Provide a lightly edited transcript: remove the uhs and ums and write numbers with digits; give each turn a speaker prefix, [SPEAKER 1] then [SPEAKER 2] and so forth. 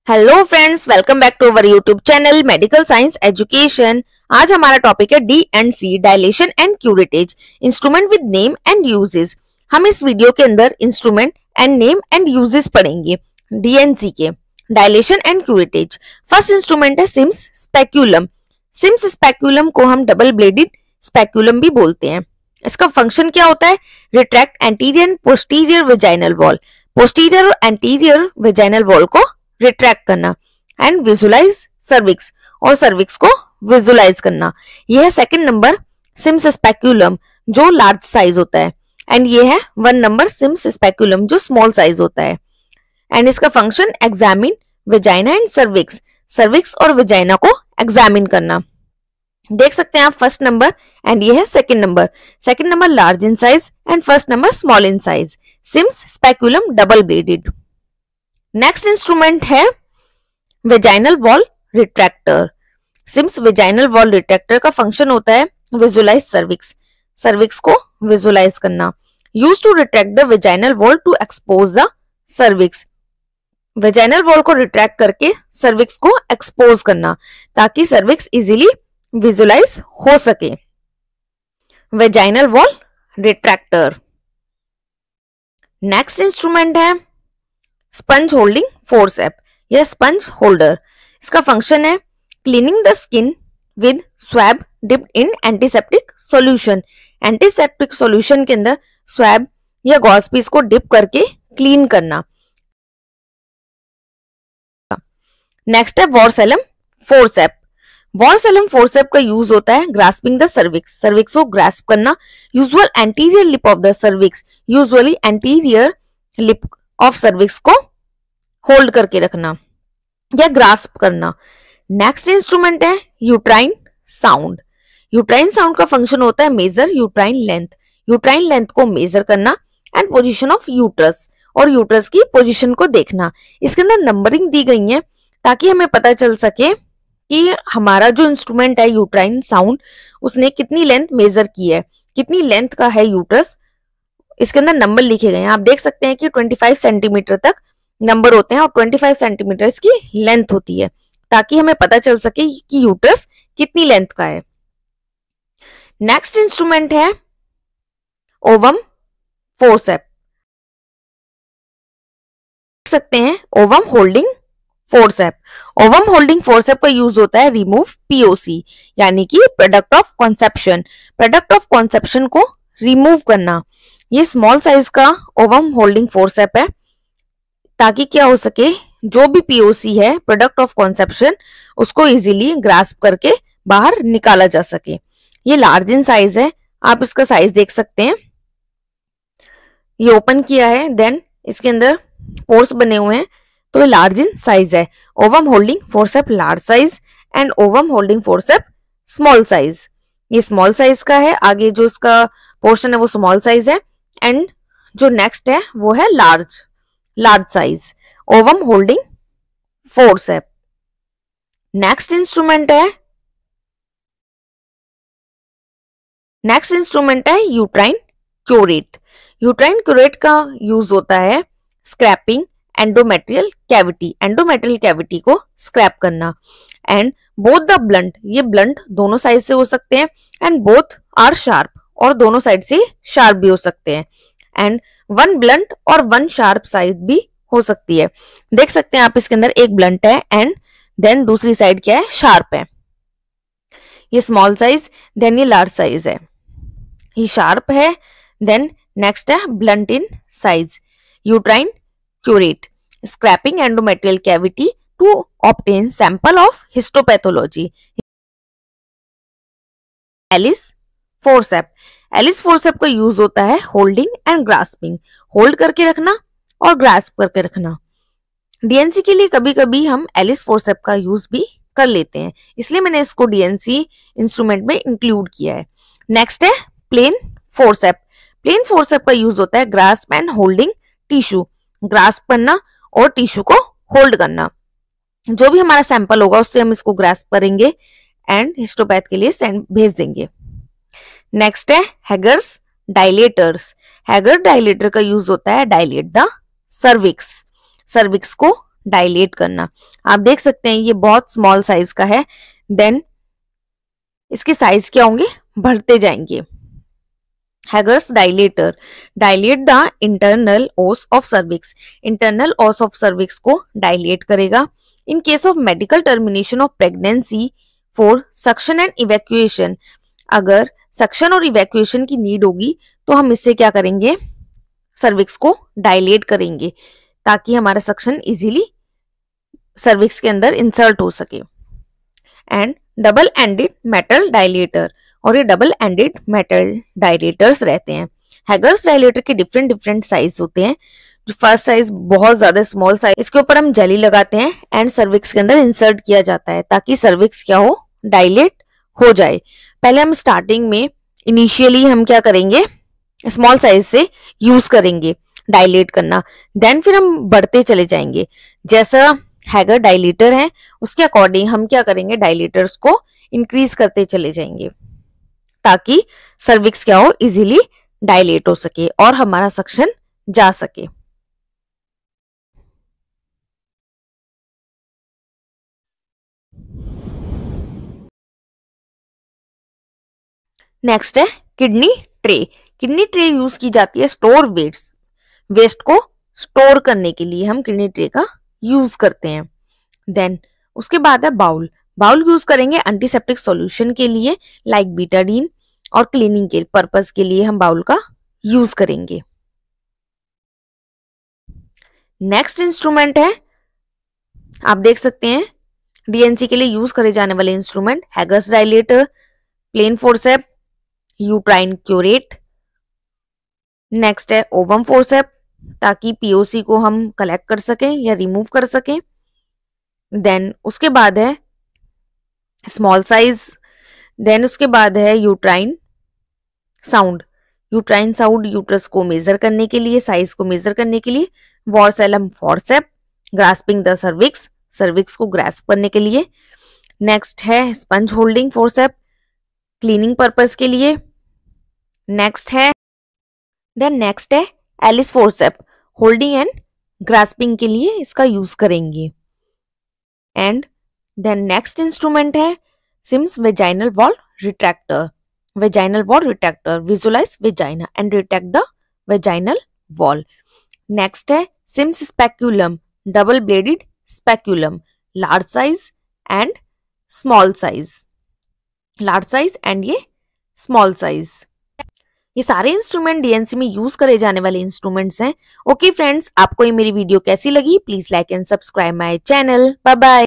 [SPEAKER 1] Hello friends, welcome back to our YouTube channel medical science education. आज हमारा topic है D and C, dilation and curettage, instrument with name and uses. हम इस वीडियो के अंदर instrument and name and uses पढ़ेंगे D and C के, dilation and curettage. First instrument है सिम्स स्पेक्यूलम। सिम्स स्पेक्यूलम को हम डबल ब्लेडेड स्पेक्यूलम भी बोलते हैं। इसका फंक्शन क्या होता है? Retract anterior and posterior vaginal wall, posterior और एंटीरियर वेजाइनल वॉल को रिट्रैक्ट करना, एंड विजुलाइज सर्विक्स, और सर्विक्स को विजुलाइज करना। यह है सेकंड नंबर सिम्स स्पेक्यूलम जो लार्ज साइज होता है, एंड ये है 1 नंबर सिम्स स्पेक्यूलम जो स्मॉल साइज होता है। एंड इसका function examine vagina and cervix, cervix और वेजाइना को एग्जामिन करना। देख सकते हैं आप फर्स्ट नंबर एंड ये है second number. Second number large in size and first number small in size. Sims speculum double bladed. Next instrument है vaginal wall retractor. Sims vaginal wall retractor का फंक्शन होता है विजुलाइज सर्विक्स, सर्विक्स को visualise करना। Use to retract the vaginal wall to expose the cervix, vaginal wall को retract करके cervix को expose करना ताकि सर्विक्स इजीली विजुलाइज हो सके। Vaginal wall retractor. Next instrument है स्पंज होल्डिंग फोर्सेप या स्पंज होल्डर। इसका फंक्शन है cleaning the skin with swab dipped in antiseptic solution. Antiseptic solution के अंदर स्वैब या गॉज पीस को डिप करके क्लीन करना। नेक्स्ट है वॉर्सेलम फोर्सेप। वॉर्सेलम फोर्सेप का यूज होता है ग्रास्पिंग द सर्विक्स, सर्विक्स को ग्रास्प करना। Usual anterior lip of the cervix, usually anterior lip of cervix को होल्ड करके रखना या ग्रास्प करना। नेक्स्ट इंस्ट्रूमेंट है यूट्राइन साउंड। यूट्राइन साउंड का फंक्शन होता है measure uterine length, uterine length को मेजर करना, एंड पोजीशन ऑफ यूट्रस, और यूट्रस की पोजीशन को देखना। इसके अंदर नंबरिंग दी गई है ताकि हमें पता चल सके कि हमारा जो इंस्ट्रूमेंट है यूट्राइन साउंड उसने कितनी लेंथ मेजर की है, कितनी लेंथ का है यूट्रस। इसके अंदर नंबर लिखे गए हैं, आप देख सकते हैं कि 25 सेंटीमीटर तक नंबर होते हैं और 25 सेंटीमीटर इसकी लेंथ होती है ताकि हमें पता चल सके कि यूट्रस कितनी लेंथ का है। नेक्स्ट इंस्ट्रूमेंट है ओवम फोर्सेप। देख सकते हैं ovum holding forcep. Ovum holding forcep का यूज होता है रिमूव पीओसी यानी कि product of conception, product of conception को रिमूव करना। ये स्मॉल साइज का ओवम होल्डिंग फोर्सेप है ताकि क्या हो सके, जो भी पीओसी है प्रोडक्ट ऑफ कॉन्सेप्शन उसको इजीली ग्रास्प करके बाहर निकाला जा सके। ये लार्ज इन साइज है, आप इसका साइज देख सकते हैं। ये ओपन किया है, देन इसके अंदर पोर्स बने हुए हैं, तो ये लार्ज इन साइज है। Ovum holding forcep large size and ovum holding forcep small size. ये स्मॉल साइज का है, आगे जो इसका पोर्शन है वो स्मॉल साइज है, एंड जो नेक्स्ट है वो है large size ovum holding forcep. Next instrument है यूट्राइन क्यूरेट। यूट्राइन क्यूरेट का यूज होता है scraping endometrial cavity, endometrial cavity को स्क्रैप करना। एंड बोथ द ब्लंट, ये ब्लंट दोनों साइड से हो सकते हैं, एंड बोथ आर शार्प, और दोनों साइड से शार्प भी हो सकते हैं। एंड 1 ब्लंट और 1 शार्प साइड भी हो सकती है। देख सकते हैं आप इसके अंदर एक ब्लंट है एंड देन दूसरी साइड क्या है, शार्प है। ये स्मॉल साइज, देन ये लार्ज साइज है। ये शार्प है, देन नेक्स्ट है blunt in size. Uterine curette scraping endometrial cavity to obtain sample of histopathology. Allis forcep. Allis forcep का यूज होता है होल्डिंग एंड ग्रास्पिंग, होल्ड करके रखना और ग्रास्प करके रखना। डीएनसी के लिए कभी कभी हम एलिस फोर्सेप का यूज भी कर लेते हैं, इसलिए मैंने इसको डीएनसी इंस्ट्रूमेंट में इंक्लूड किया है। नेक्स्ट है प्लेन फोर्सेप। प्लेन फोर्सेप का यूज होता है grasp and holding tissue, grasp करना और टिश्यू को होल्ड करना। जो भी हमारा सैंपल होगा उससे हम इसको ग्रास्प करेंगे एंड हिस्टोपैथ के लिए भेज देंगे। नेक्स्ट है हैगर्स डायलेटर्स। हैगर डायलेटर का यूज होता है डायलेट द सर्विक्स, सर्विक्स को डायलेट करना। आप देख सकते हैं ये बहुत स्मॉल साइज का है, देन इसके साइज क्या होंगे, बढ़ते जाएंगे। Hegar's dilator dilate the internal os of cervix, internal os of cervix को डायलेट करेगा। In case of medical termination of pregnancy for suction and evacuation, अगर सक्शन और इवैक्यूएशन की नीड होगी तो हम इससे क्या करेंगे, सर्विक्स को डायलेट करेंगे ताकि हमारा सक्शन इजीली सर्विक्स के अंदर इंसर्ट हो सके। And double ended metal dilator, और ये डबल एंडेड मेटल डायलेटर्स रहते हैं। हैगर्स डायलेटर के डिफरेंट डिफरेंट साइज होते हैं। जो फर्स्ट साइज बहुत ज्यादा स्मॉल साइज, इसके ऊपर हम जेली लगाते हैं एंड सर्विक्स के अंदर इंसर्ट किया जाता है ताकि सर्विक्स क्या हो, डायलेट हो जाए। पहले हम स्टार्टिंग में इनिशियली हम क्या करेंगे, स्मॉल साइज से यूज करेंगे डायलेट करना, देन फिर हम बढ़ते चले जाएंगे। जैसा हैगर डायलेटर है उसके अकॉर्डिंग हम क्या करेंगे, डायलेटर्स को इंक्रीज करते चले जाएंगे ताकि सर्विक्स क्या हो, इजीली डायलेट हो सके और हमारा सक्शन जा सके। नेक्स्ट है kidney tray. Kidney tray use की जाती है स्टोर वेस्ट को स्टोर करने के लिए हम किडनी ट्रे का यूज करते हैं। देन उसके बाद है बाउल। बाउल यूज करेंगे एंटीसेप्टिक सॉल्यूशन के लिए लाइक बीटाडीन, और क्लीनिंग के पर्पस के लिए हम बाउल का यूज करेंगे। नेक्स्ट इंस्ट्रूमेंट है, आप देख सकते हैं डीएनसी के लिए यूज करे जाने वाले instrument, Hegar's dilator, plain forcep, uterine curette. Next है ओवम फोर्सेप ताकि पीओसी को हम कलेक्ट कर सकें या रिमूव कर सकें। देन उसके बाद है स्मॉल साइज, देन उसके बाद है uterine sound. Uterine sound uterus को मेजर करने के लिए, साइज को मेजर करने के लिए। Vulsellum forcep, grasping the cervix, cervix को ग्रास्प करने के लिए। नेक्स्ट है sponge holding forcep, cleaning purpose के लिए। नेक्स्ट है Allis forcep, holding and grasping के लिए इसका यूज करेंगे। एंड देन नेक्स्ट इंस्ट्रूमेंट है Sims vaginal wall retractor. Vaginal wall retractor, visualise vagina and retract the vaginal wall. Next है Sims speculum, double bladed speculum, large size and small size, large size and ये small size. ये सारे instrument DNC में use करे जाने वाले instruments हैं। Okay friends, आपको ये मेरी वीडियो कैसी लगी, please like and subscribe my channel. Bye bye.